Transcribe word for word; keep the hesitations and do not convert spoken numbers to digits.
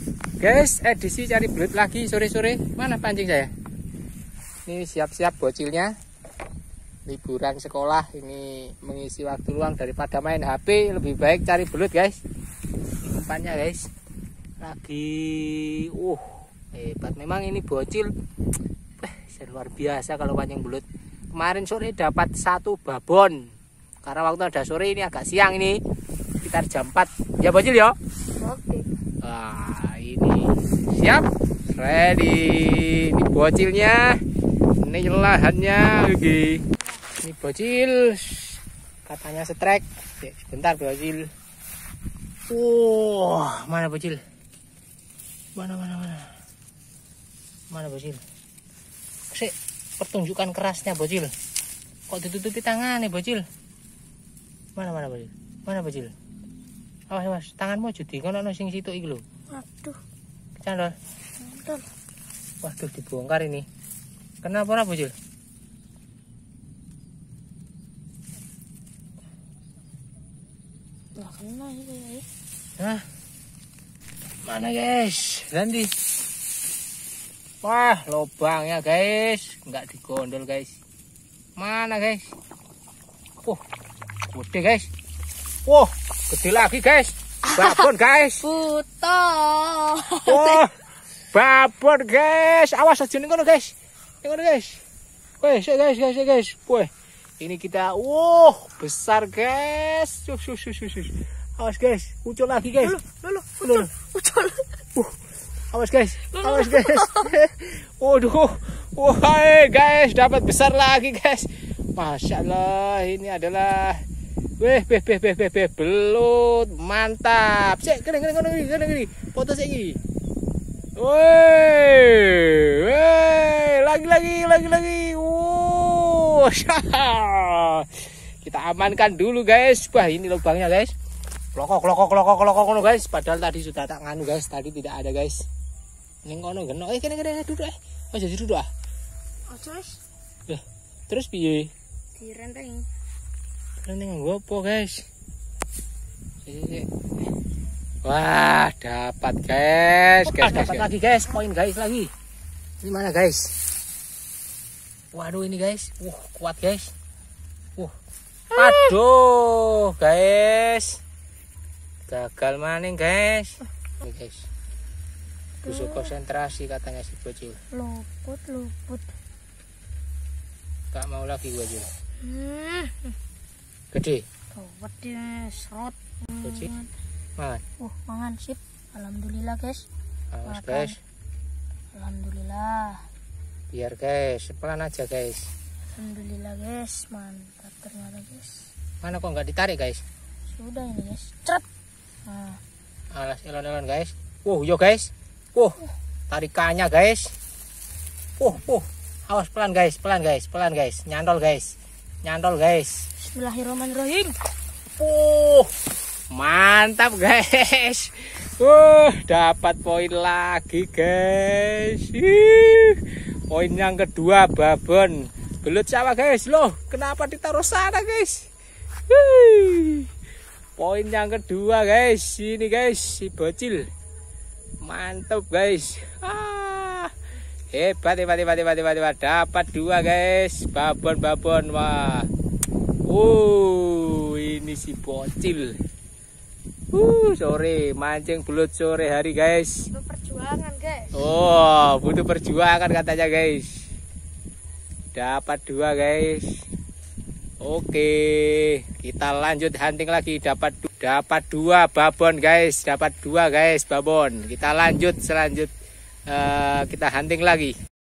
Guys, edisi cari belut lagi sore-sore. Mana pancing saya? Ini siap-siap bocilnya. Liburan sekolah ini mengisi waktu luang daripada main H P, lebih baik cari belut, guys. Ini umpannya, guys. Lagi uh hebat memang ini bocil. Eh, luar biasa kalau pancing belut. Kemarin sore dapat satu babon. Karena waktu ada sore ini agak siang ini. Sekitar jam empat. Ya bocil ya? Oke. Wah, ini siap. Ready. Ini bocilnya. Ini lahannya. Oke. Ini bocil. Katanya setrek. Sebentar bocil. Wah, mana bocil? Mana mana mana? Mana bocil? Sik, pertunjukan kerasnya bocil. Kok ditutupi tangan nih bocil? Mana mana bocil? Mana bocil? Awas awas, tanganmu judi kono ono sing situ iki lho. Waduh. Candol. Candol. Waduh, dibongkar ini. Kenapa ora bocil? Wah, kena ini ya. Nah. Mana guys? Nanti. Wah, lubangnya guys, enggak digondol guys. Mana guys? Wah, gede guys. Wah, gede lagi guys. Babon guys. Buto. Wah, babon guys. Awas aja nih kono guys. Nih kono guys. Wih, guys, guys, guys. Wih, ini kita, wah, besar guys. Sus, sus, sus, sus. Awas guys, ucul lagi guys. Lulu, lulu, ucul. Uh, awas guys, awas guys. Waduh, wah guys, dapat besar lagi guys. Masya Allah, ini adalah, weh, beh, beh, beh, beh, beh, belut, mantap. Cek, kena, kena, kena, kena, kena, foto saya ini. Weh, weh, lagi, lagi, lagi, lagi. Wow, kita amankan dulu guys. Wah, ini lubangnya guys. Klokok, klokok, klokok, klokok, klokok guys. Padahal tadi sudah tak nganu guys. Tadi tidak ada guys. Ini ngono genok. Eh, kena, kena, duduk eh. Oh, jadi duduk ah. Oh, terus? Eh, terus piye? Direnteng. Renteng ngopo guys? Wah, dapat guys. Guys, guys, dapat guys. Lagi guys. Poin guys lagi. Ini mana guys? Waduh, ini guys. Wah, kuat guys. Wah. Aduh, guys. Gagal maning guys. Ini guys. Busuk konsentrasi katanya si bocil. Luput, luput. Gak mau lagi bocil. Hmm. Gede. Gawat dia serot. Bocil. Mangan. Uh, mangan sip. Alhamdulillah guys. Awas guys. Alhamdulillah. Biar guys, pelan aja guys. Alhamdulillah guys, mantap ternyata guys. Mana kok nggak ditarik guys? Sudah ini guys. Cret. Nah. Alas elon-elon guys. Wow, yo guys. Wow, tarikannya guys. Wow, wow. Awas pelan guys, pelan guys, pelan guys. Nyantol guys. Nyantol guys. Bismillahirrahmanirrahim. Wow, mantap guys. Uh, dapat poin lagi guys. Ih, poin yang kedua babon. Belut sawah guys. Loh, kenapa ditaruh sana guys? Wih. Poin yang kedua guys, ini guys si bocil, mantap guys. Ah, hebat hebat hebat hebat hebat, hebat. Dapat dua guys, babon babon. Wah, uh, ini si bocil. Uh, sore mancing belut sore hari guys. Butuh perjuangan guys. Oh, butuh perjuangan katanya guys. Dapat dua guys. Oke, kita lanjut hunting lagi. Dapat dapat dua babon guys, dapat dua guys babon. Kita lanjut selanjut uh, kita hunting lagi.